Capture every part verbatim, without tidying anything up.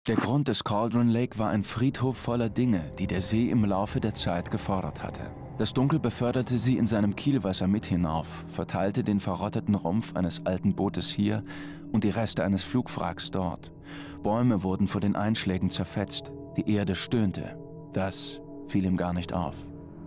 Der Grund des Cauldron Lake war ein Friedhof voller Dinge, die der See im Laufe der Zeit gefordert hatte. Das Dunkel beförderte sie in seinem Kielwasser mit hinauf, verteilte den verrotteten Rumpf eines alten Bootes hier und die Reste eines Flugwracks dort. Bäume wurden vor den Einschlägen zerfetzt, die Erde stöhnte. Das fiel ihm gar nicht auf.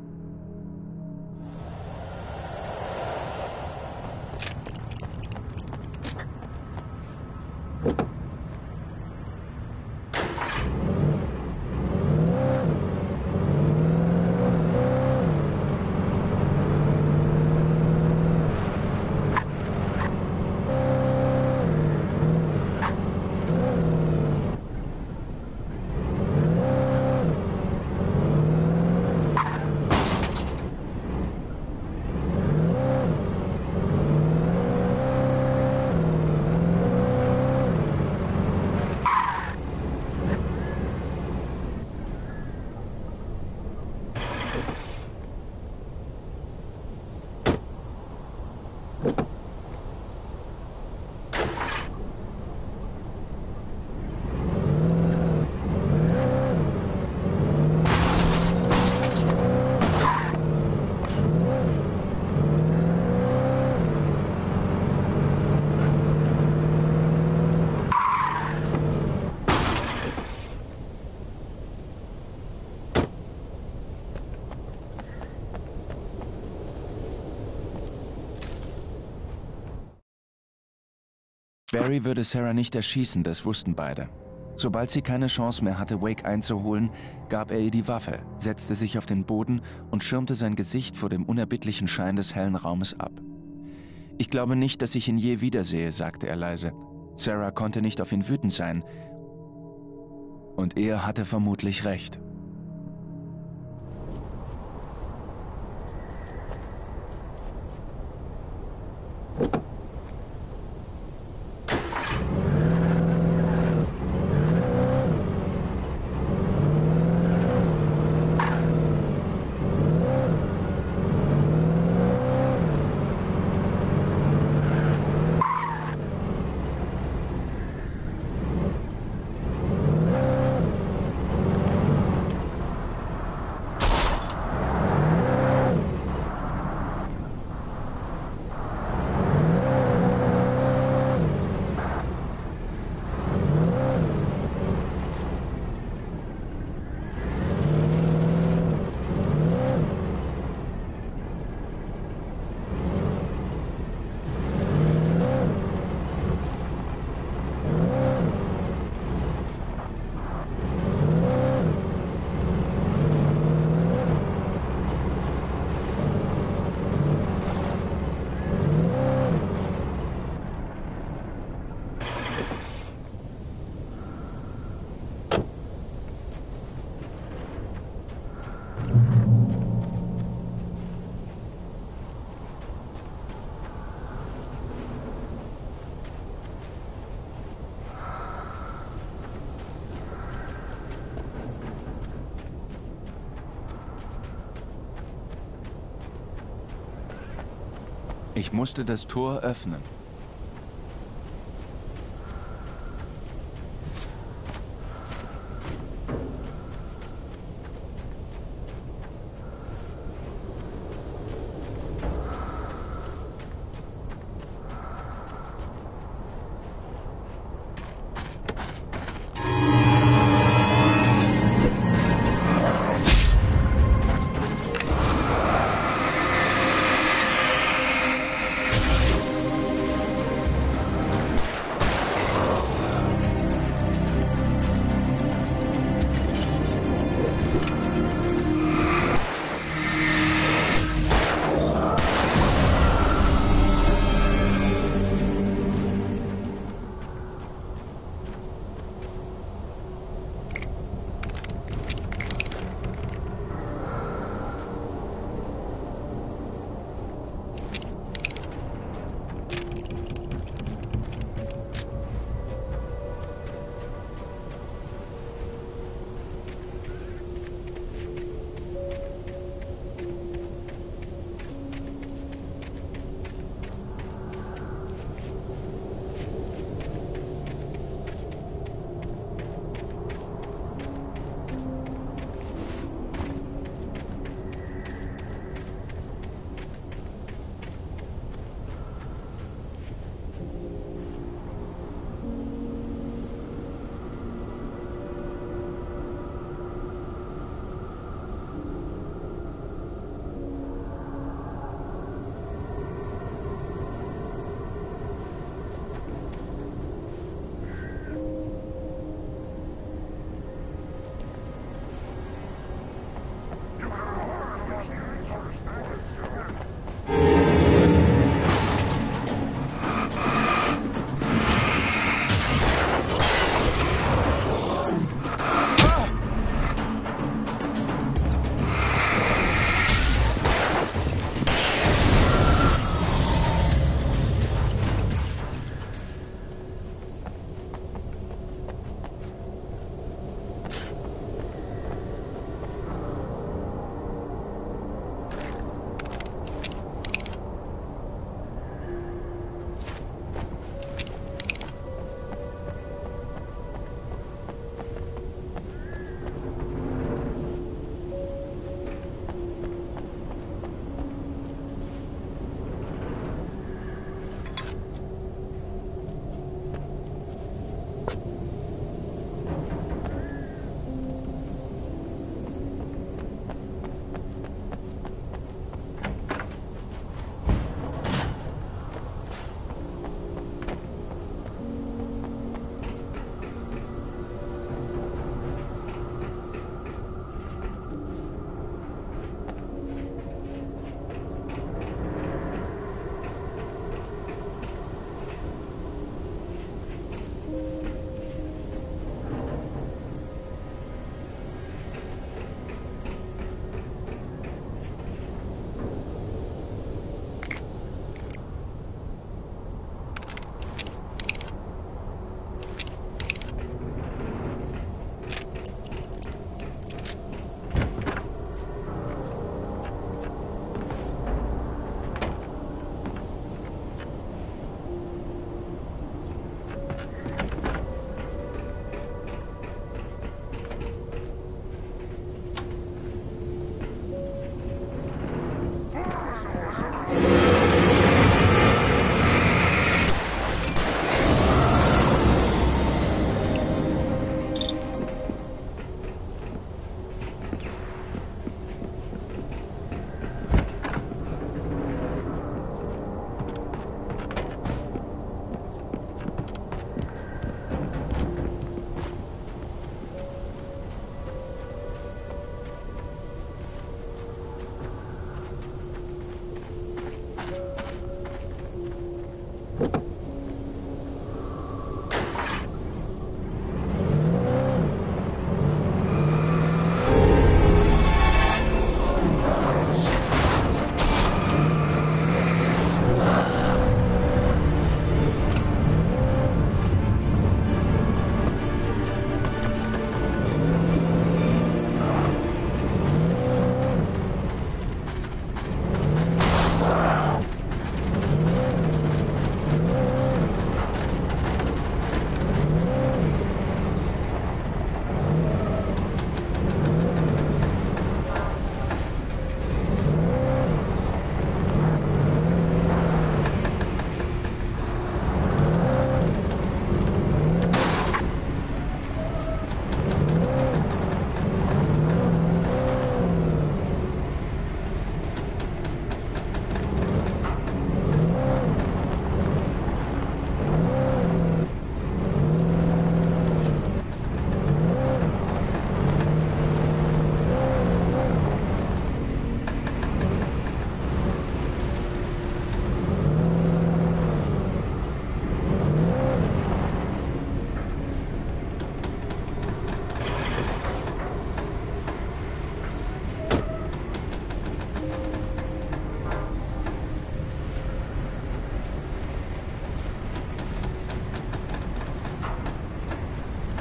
Barry würde Sarah nicht erschießen, das wussten beide. Sobald sie keine Chance mehr hatte, Wake einzuholen, gab er ihr die Waffe, setzte sich auf den Boden und schirmte sein Gesicht vor dem unerbittlichen Schein des hellen Raumes ab. »Ich glaube nicht, dass ich ihn je wiedersehe«, sagte er leise. Sarah konnte nicht auf ihn wütend sein. Und er hatte vermutlich recht. Ich musste das Tor öffnen.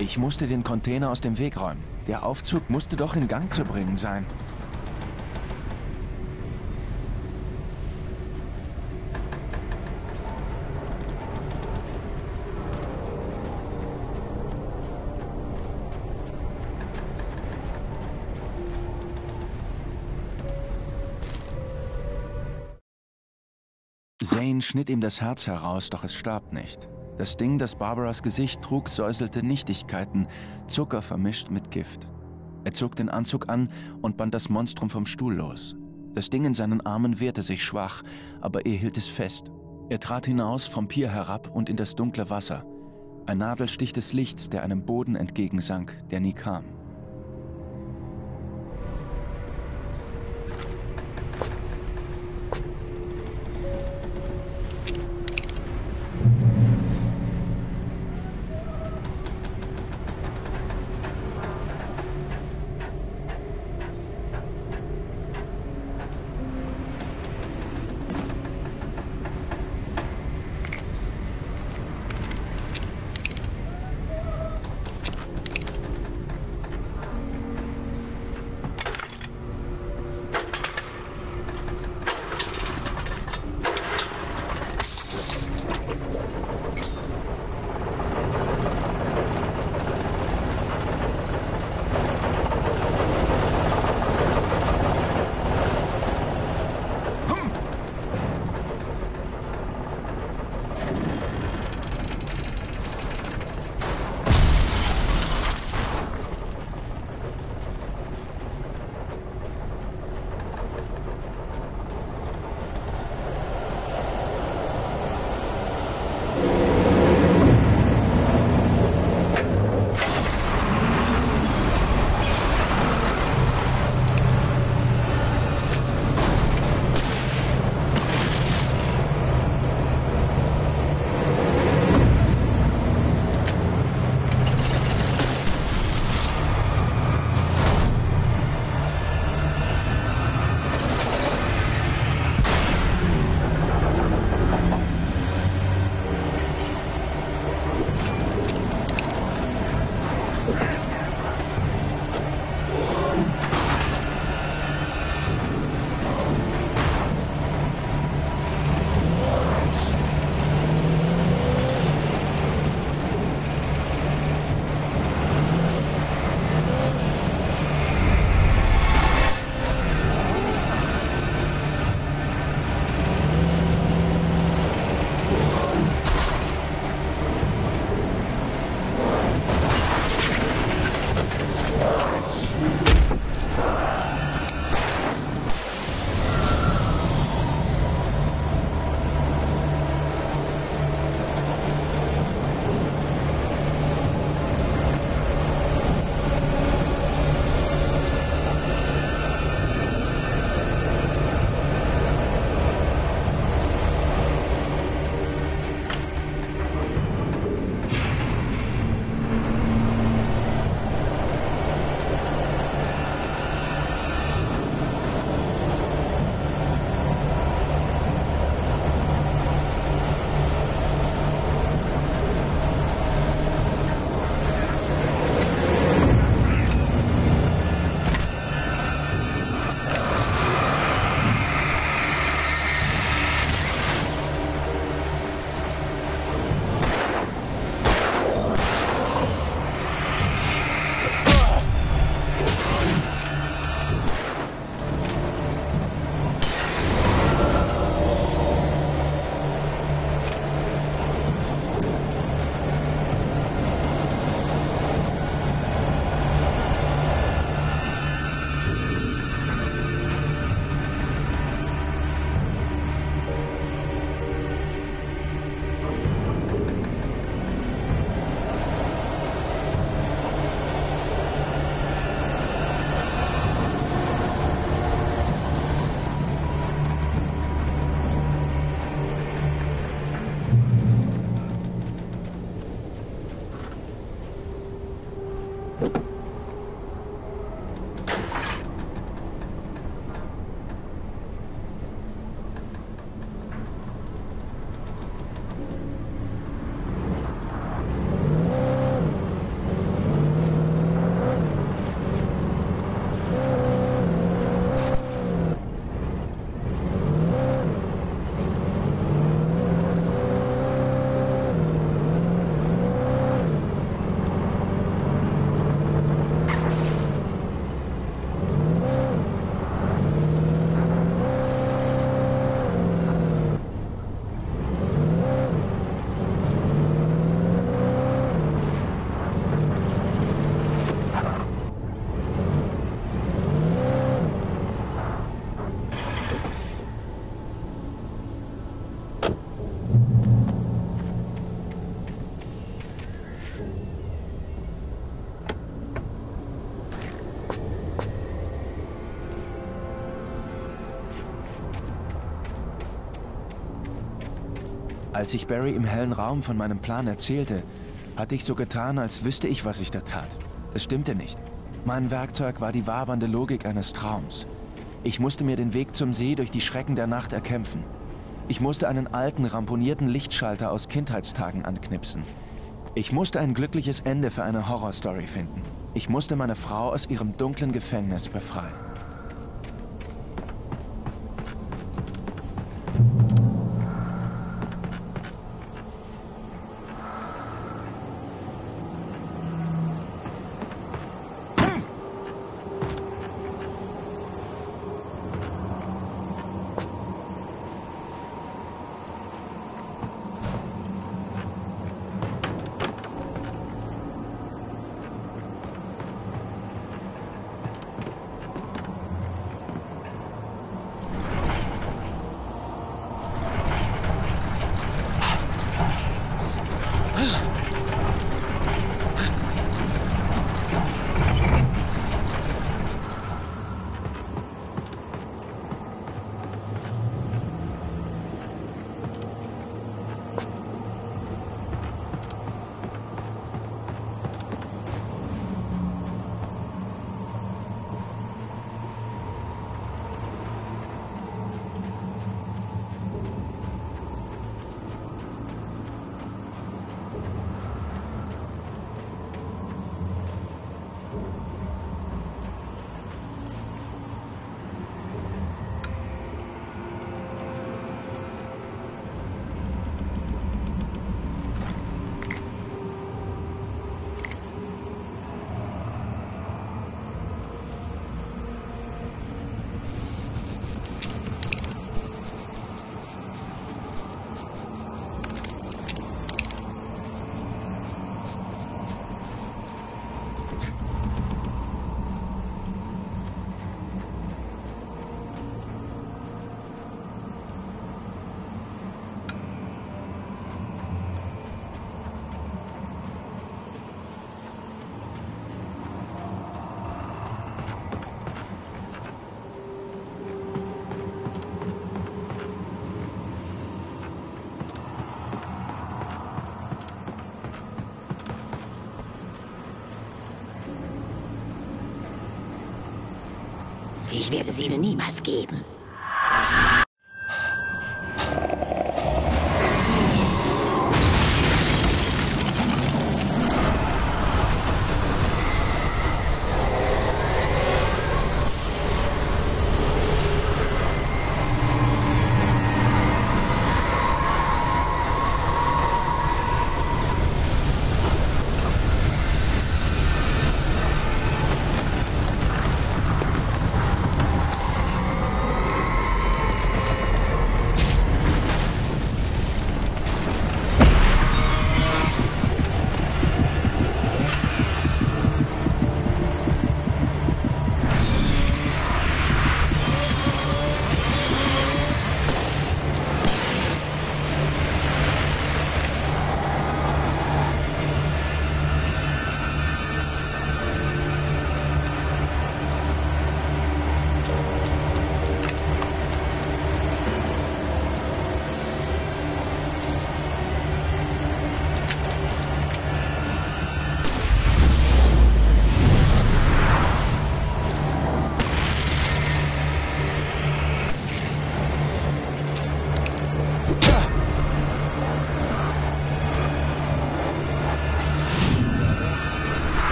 Ich musste den Container aus dem Weg räumen. Der Aufzug musste doch in Gang zu bringen sein. Zane schnitt ihm das Herz heraus, doch es starb nicht. Das Ding, das Barbaras Gesicht trug, säuselte Nichtigkeiten, Zucker vermischt mit Gift. Er zog den Anzug an und band das Monstrum vom Stuhl los. Das Ding in seinen Armen wehrte sich schwach, aber er hielt es fest. Er trat hinaus, vom Pier herab und in das dunkle Wasser. Ein Nadelstich des Lichts, der einem Boden entgegensank, der nie kam. Als ich Barry im hellen Raum von meinem Plan erzählte, hatte ich so getan, als wüsste ich, was ich da tat. Es stimmte nicht. Mein Werkzeug war die wabernde Logik eines Traums. Ich musste mir den Weg zum See durch die Schrecken der Nacht erkämpfen. Ich musste einen alten, ramponierten Lichtschalter aus Kindheitstagen anknipsen. Ich musste ein glückliches Ende für eine Horrorstory finden. Ich musste meine Frau aus ihrem dunklen Gefängnis befreien. Ich werde es ihnen niemals geben.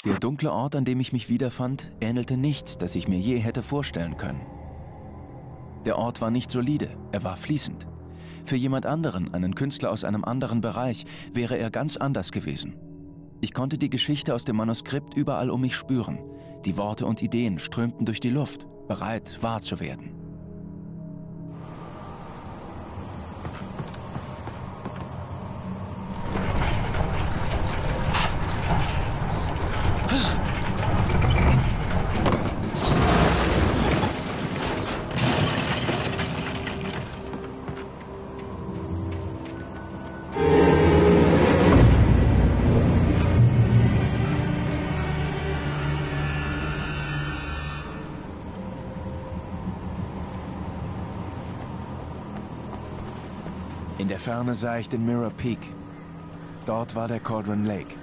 Der dunkle Ort, an dem ich mich wiederfand, ähnelte nichts, das ich mir je hätte vorstellen können. Der Ort war nicht solide, er war fließend. Für jemand anderen, einen Künstler aus einem anderen Bereich, wäre er ganz anders gewesen. Ich konnte die Geschichte aus dem Manuskript überall um mich spüren. Die Worte und Ideen strömten durch die Luft, bereit, wahr zu werden. In der Ferne sah ich den Mirror Peak. Dort war der Cauldron Lake.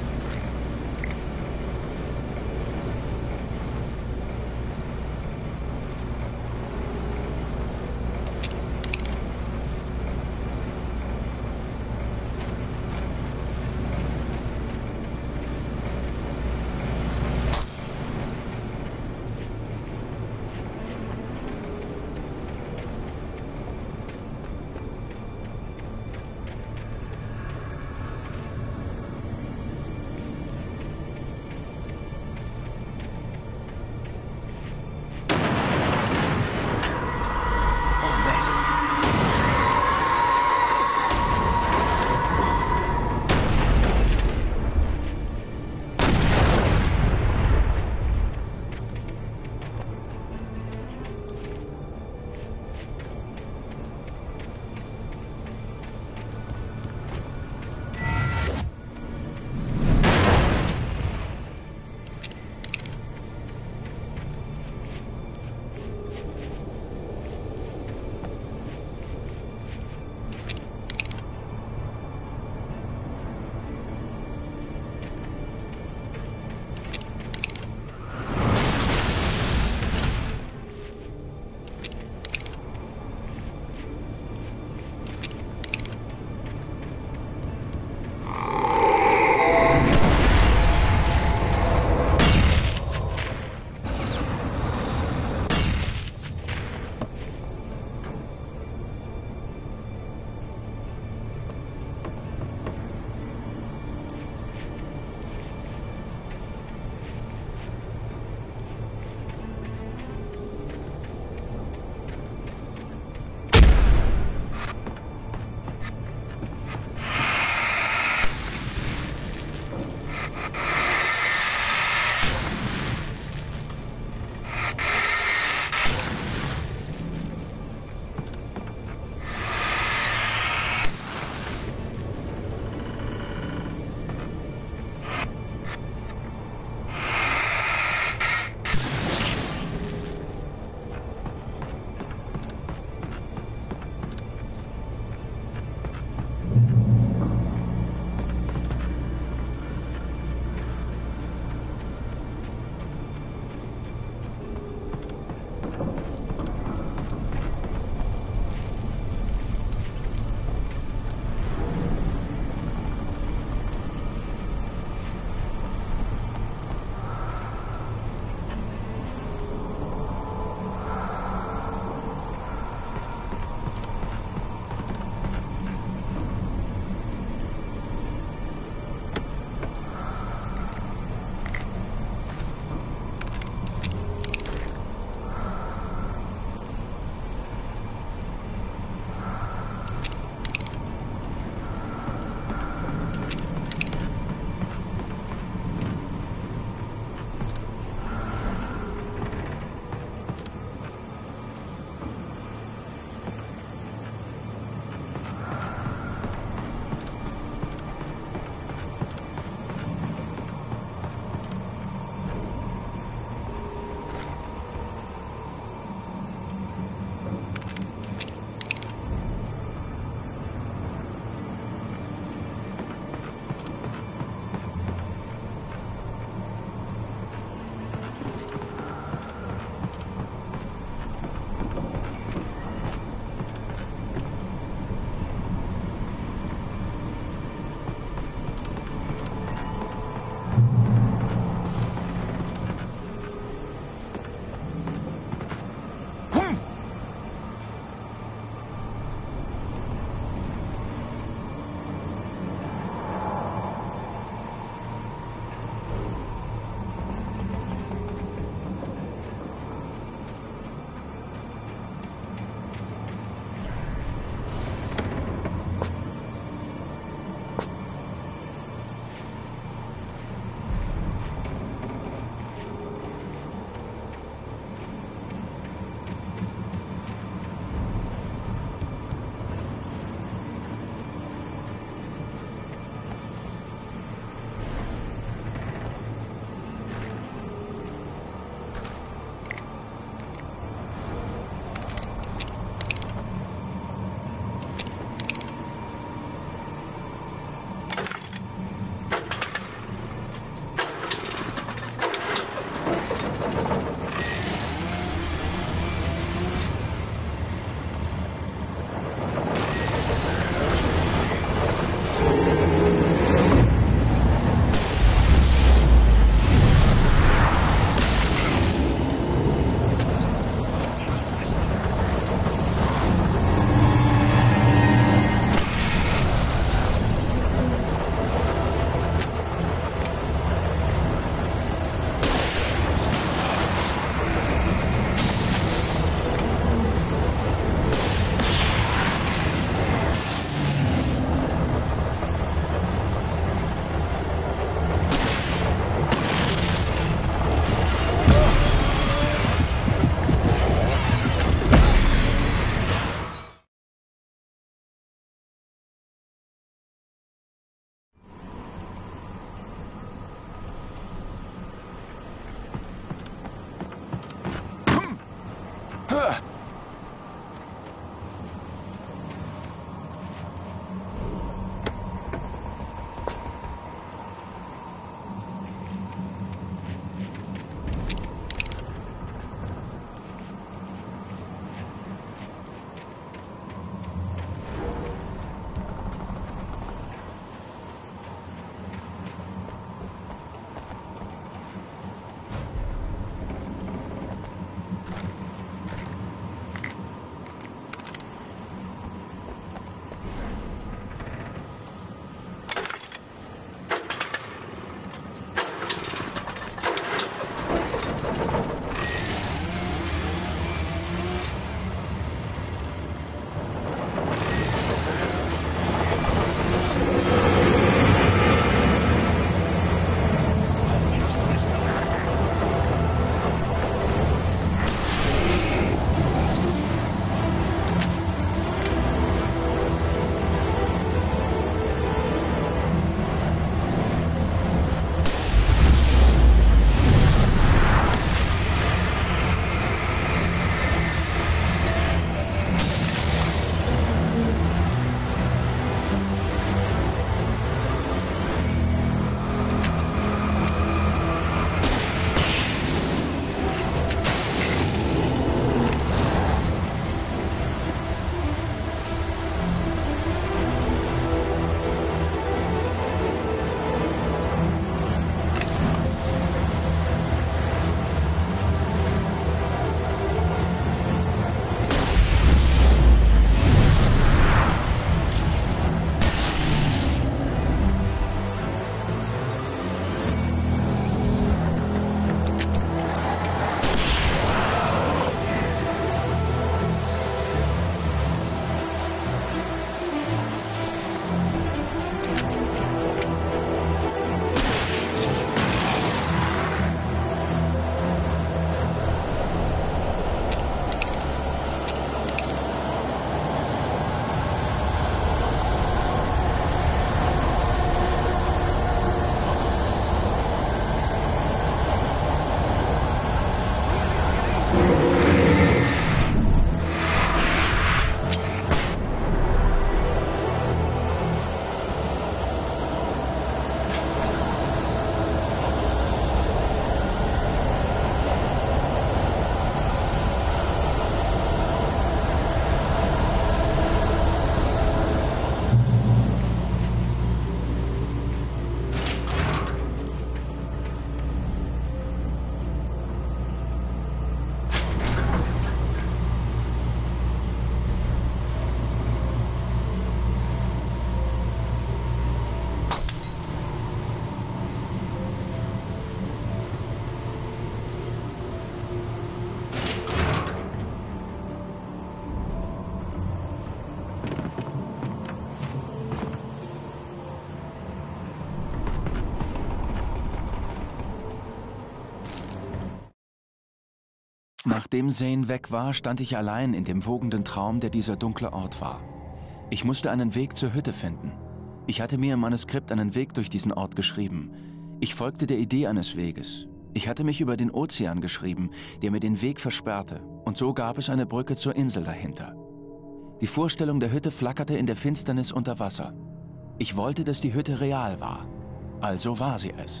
Nachdem Zane weg war, stand ich allein in dem wogenden Traum, der dieser dunkle Ort war. Ich musste einen Weg zur Hütte finden. Ich hatte mir im Manuskript einen Weg durch diesen Ort geschrieben. Ich folgte der Idee eines Weges. Ich hatte mich über den Ozean geschrieben, der mir den Weg versperrte, und so gab es eine Brücke zur Insel dahinter. Die Vorstellung der Hütte flackerte in der Finsternis unter Wasser. Ich wollte, dass die Hütte real war. Also war sie es.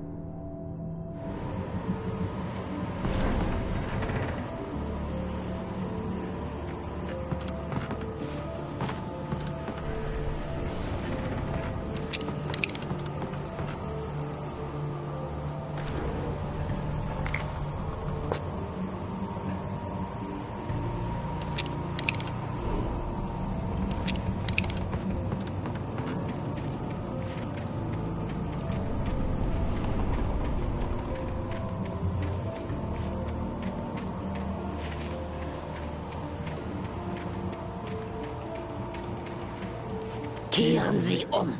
Kehren Sie um.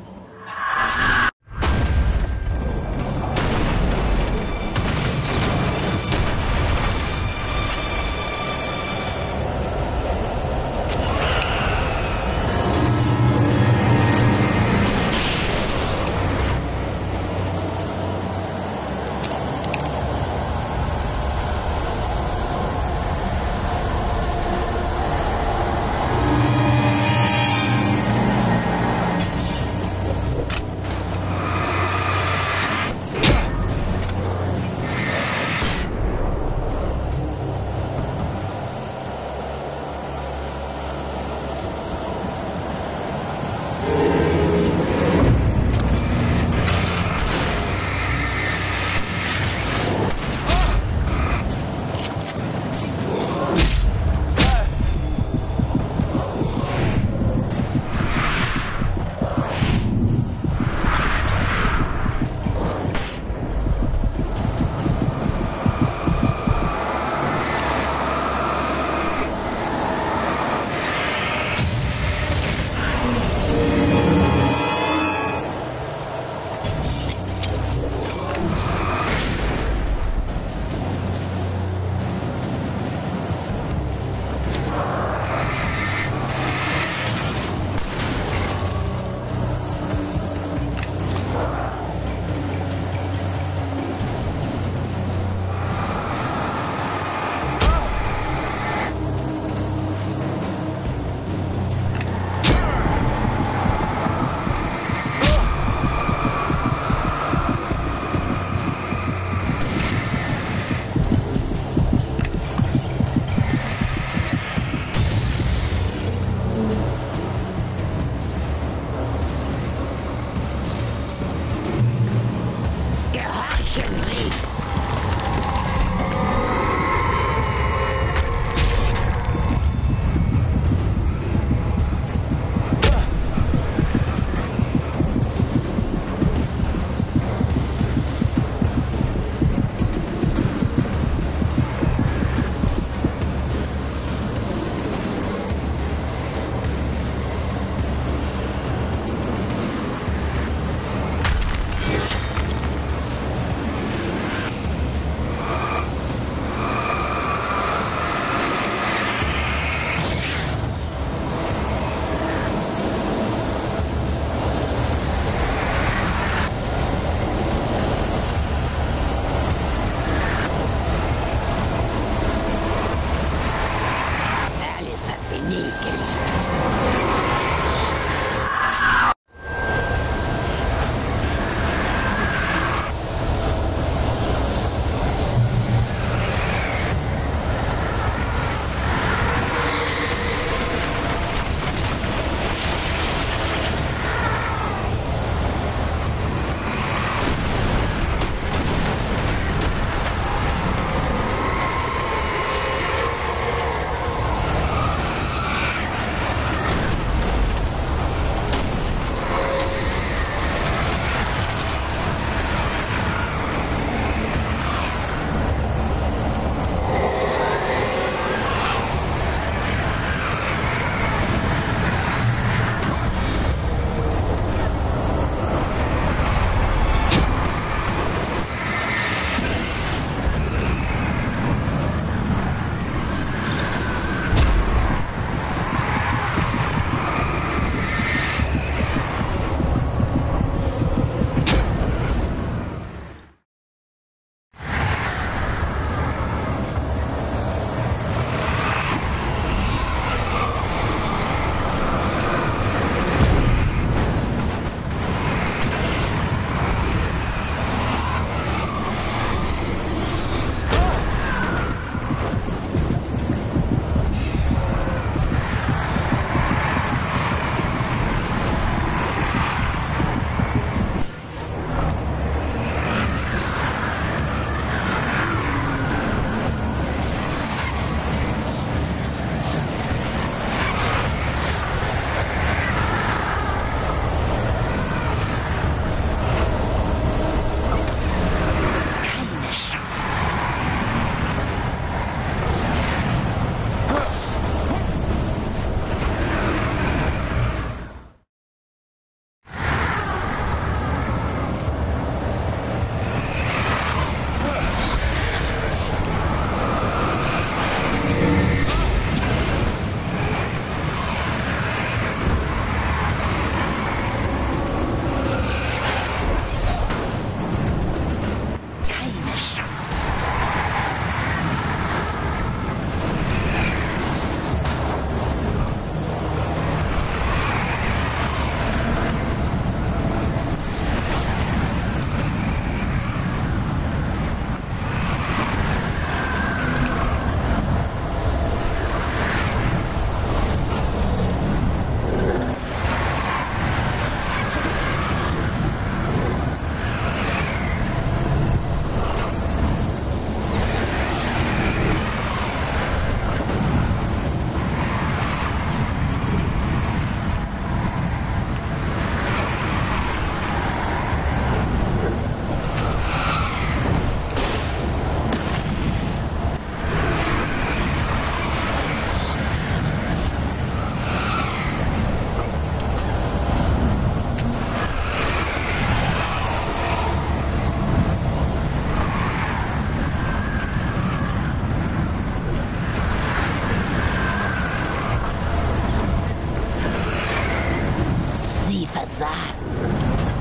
versagen.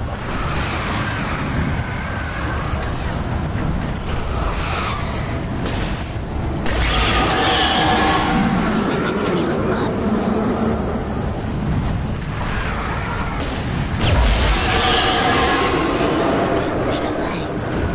Es ist in ihrem Kopf. Sie bilden sich das ein.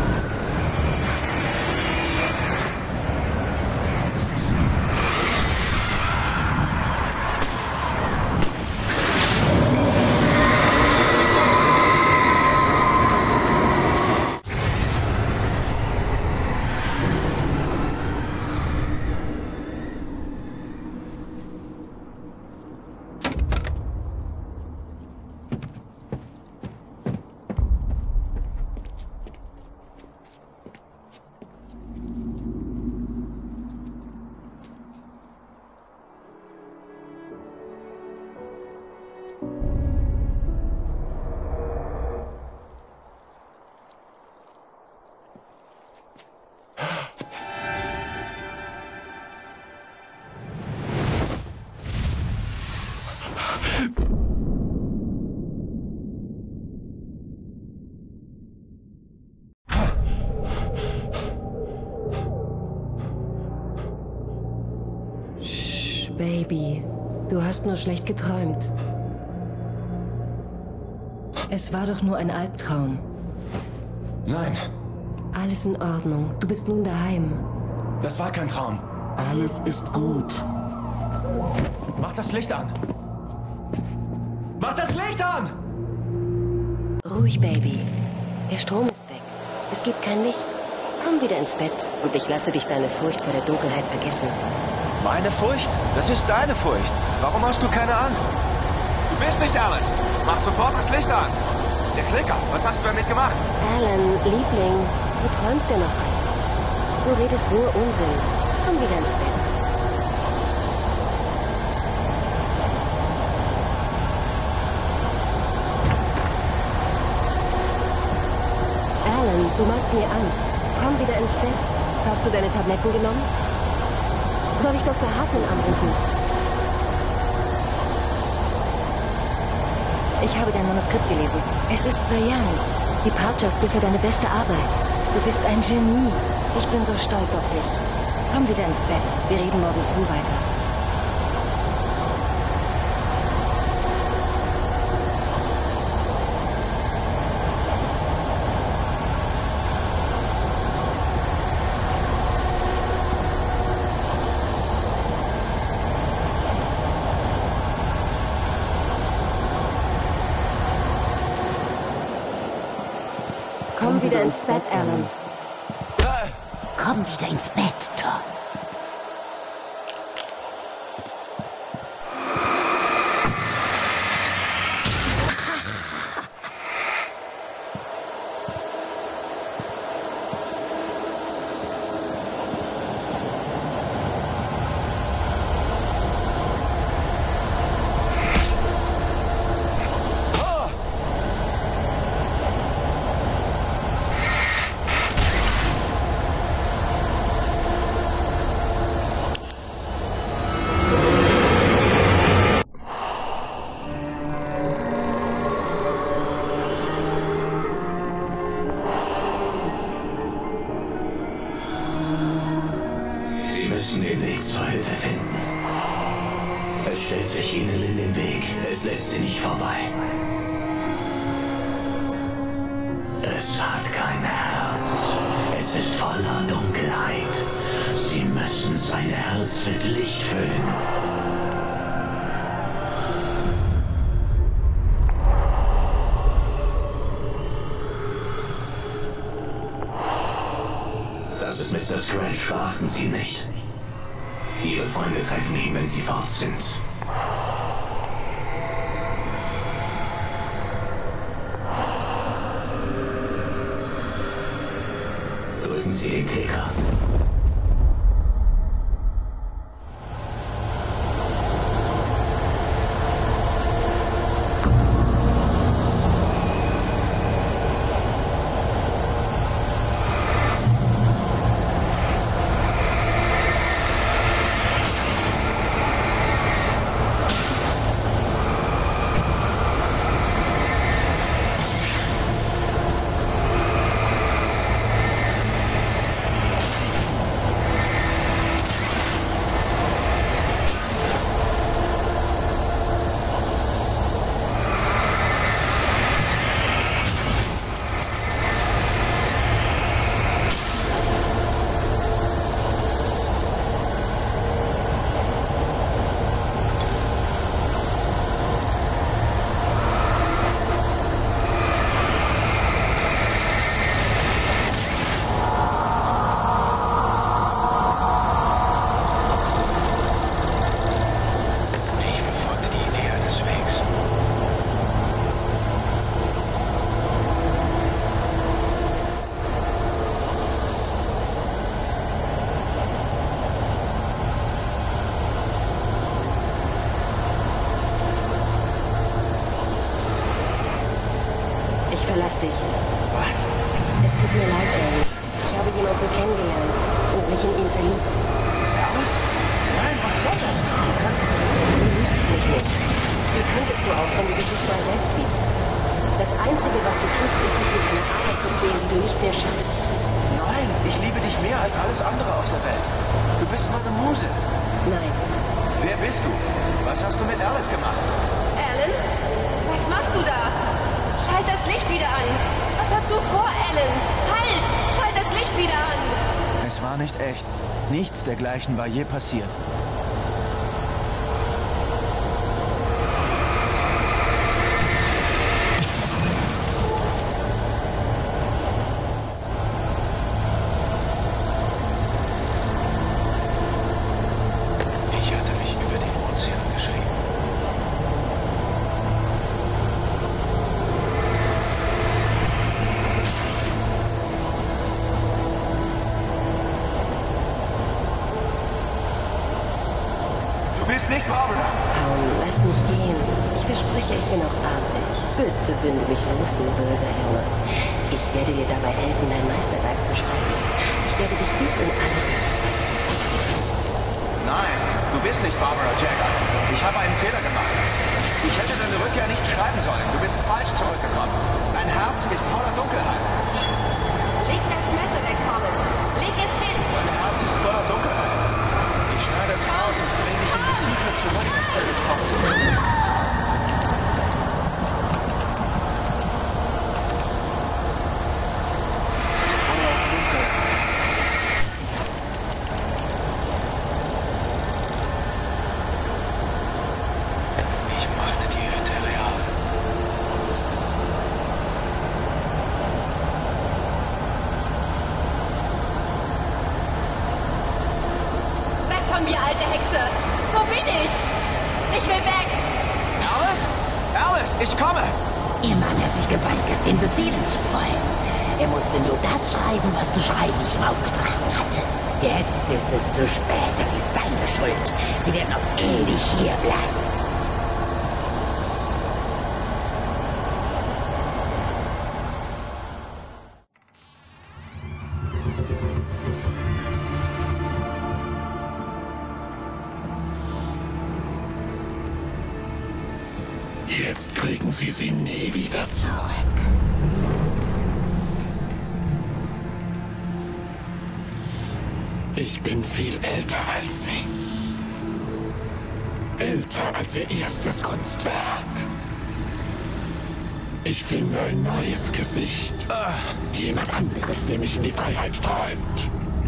Baby, du hast nur schlecht geträumt. Es war doch nur ein Albtraum. Nein, Alles in Ordnung. Du bist nun daheim. das war kein Traum. Alles ist gut. Mach das Licht an! Mach das Licht an! Ruhig, Baby. Der Strom ist weg. Es gibt kein Licht. Komm wieder ins Bett und ich lasse dich deine Furcht vor der Dunkelheit vergessen. Meine Furcht? Das ist deine Furcht. Warum hast du keine Angst? Du bist nicht Alice. Mach sofort das Licht an. Der Klicker, was hast du damit gemacht? Alan, Liebling, du träumst ja noch. Du redest nur Unsinn. Komm wieder ins Bett. Alan, du machst mir Angst. Komm wieder ins Bett. Hast du deine Tabletten genommen? Soll ich Doktor Hartmann anrufen? Ich habe dein Manuskript gelesen. Es ist brillant. Departure ist bisher deine beste Arbeit. Du bist ein Genie. Ich bin so stolz auf dich. Komm wieder ins Bett. Wir reden morgen früh weiter. Komm wieder ins Bett, Alan. Komm wieder ins Bett, Tom. Sie müssen den Weg zur Hütte finden. Es stellt sich ihnen in den Weg. Es lässt sie nicht vorbei. Es hat kein Herz. Es ist voller Dunkelheit. Sie müssen sein Herz mit Licht füllen. Das ist Mister Scratch. Beachten Sie nicht. Ihre Freunde treffen ihn, wenn sie fort sind. Drücken Sie den Klicker. verlass dich. Was? Es tut mir leid, Alan. Ich habe jemanden kennengelernt und mich in ihn verliebt. Alice? Nein, was soll das? Du kannst... Du liebst mich nicht. Wie könntest du auch, wenn du dich nicht mal selbst liebst? Das Einzige, was du tust, ist, dich mit einer Arbeit zu sehen, die du nicht mehr schaffst. Nein, ich liebe dich mehr als alles andere auf der Welt. Du bist meine Muse. Nein. Wer bist du? Was hast du mit Alice gemacht? Alan? Was machst du da? Schalt das Licht wieder an. Was hast du vor, Alan? Halt! Schalt das Licht wieder an! Es war nicht echt. Nichts dergleichen war je passiert. Du bist nicht Barbara! Paul, lass mich gehen. Ich verspreche, ich bin auch artig. Bitte binde mich los, du böser Junge. Ich werde dir dabei helfen, dein Meisterwerk zu schreiben. Ich werde dich bis in alle Welt. Nein, du bist nicht Barbara Jagger. Ich habe einen Fehler gemacht. Ich hätte deine Rückkehr nicht schreiben sollen. Du bist falsch zurückgekommen. Dein Herz ist voller Dunkelheit. Leg das Messer weg, Thomas. Leg es hin. Dein Herz ist voller Dunkelheit. Ich schneide es raus und bringe dich in die Tiefe zurück, ins Feld. Von mir, alte Hexe! Wo bin ich? Ich will weg! Alice? Alice, ich komme! Ihr Mann hat sich geweigert, den Befehlen zu folgen. Er musste nur das schreiben, was zu schreiben ich ihm aufgetragen hatte. Jetzt ist es zu spät. Es ist seine Schuld. Sie werden auf ewig hier bleiben. Jetzt kriegen Sie sie nie wieder zurück. Ich bin viel älter als Sie. Älter als Ihr erstes Kunstwerk. Ich finde ein neues Gesicht. Jemand anderes, der mich in die Freiheit träumt.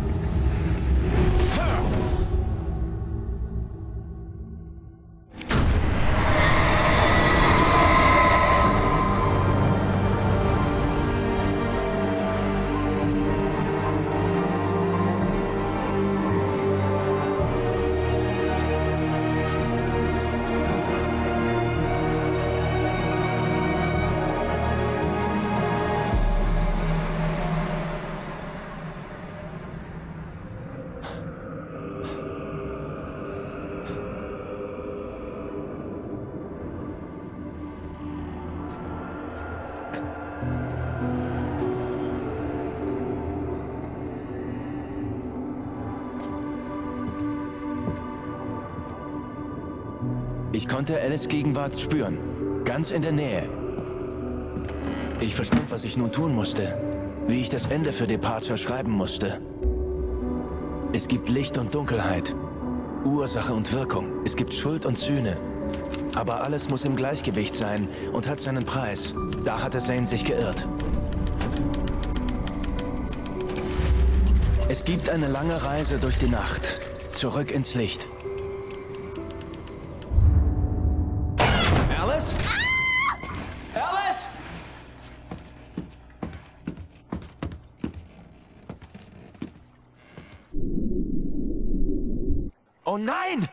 Ich konnte Alice Gegenwart spüren. Ganz in der Nähe. Ich verstand, was ich nun tun musste. Wie ich das Ende für Departure schreiben musste. Es gibt Licht und Dunkelheit. Ursache und Wirkung. Es gibt Schuld und Sühne. Aber alles muss im Gleichgewicht sein und hat seinen Preis. Da hatte Zane sich geirrt. Es gibt eine lange Reise durch die Nacht. Zurück ins Licht. Alice? Alice? Oh nein!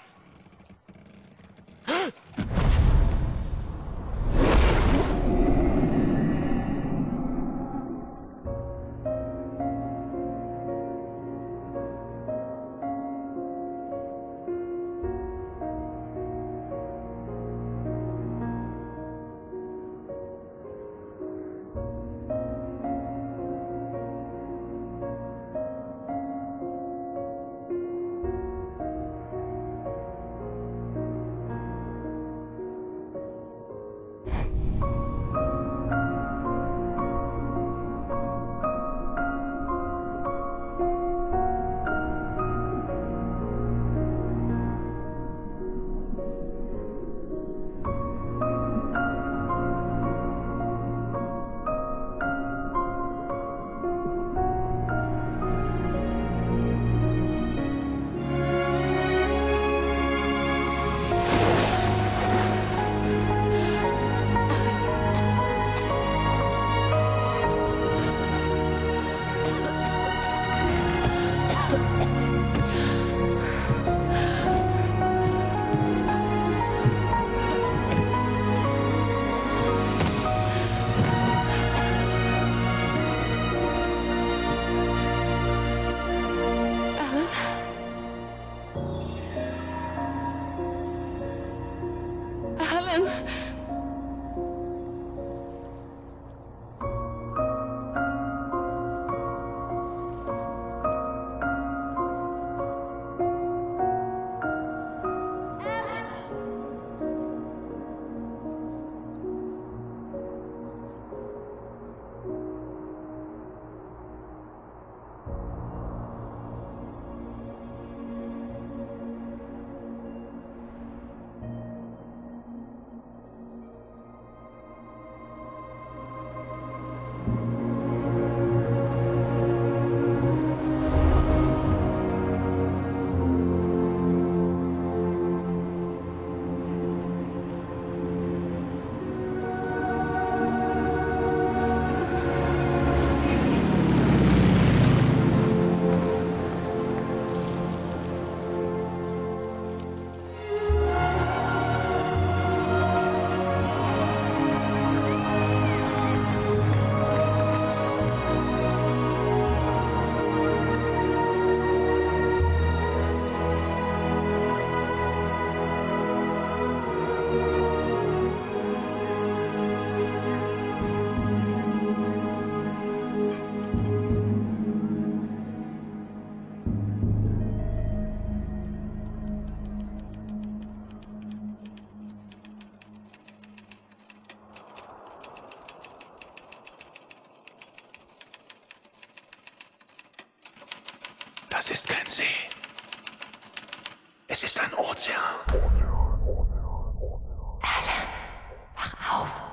Das ist kein See. Es ist ein Ozean. Alan, wach auf.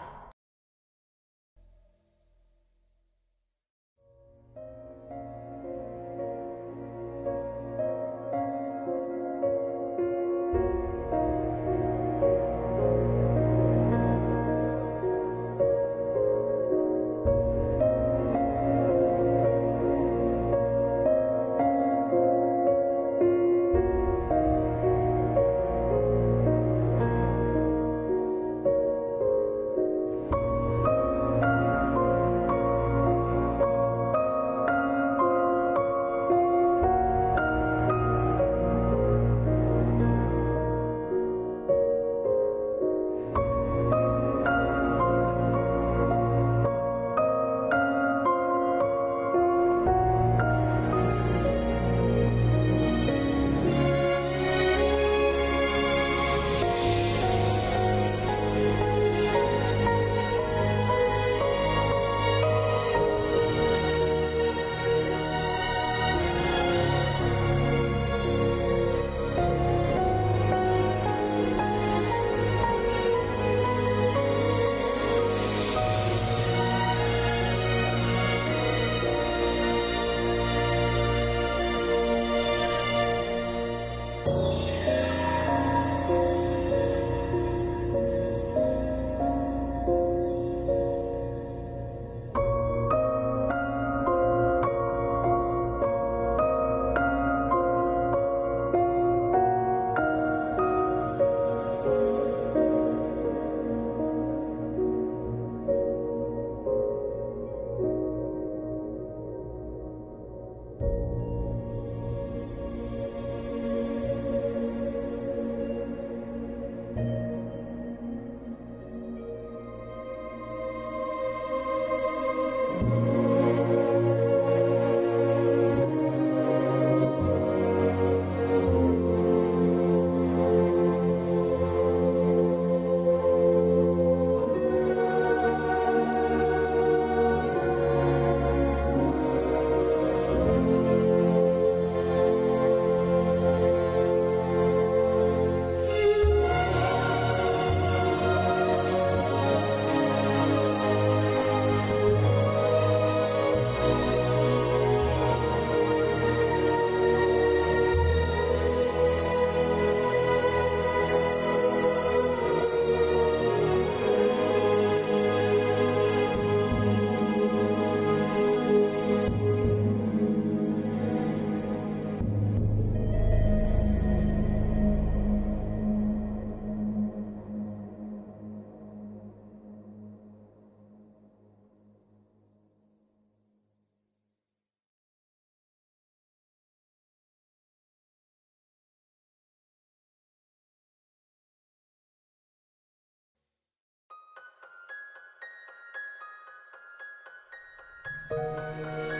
Thank you.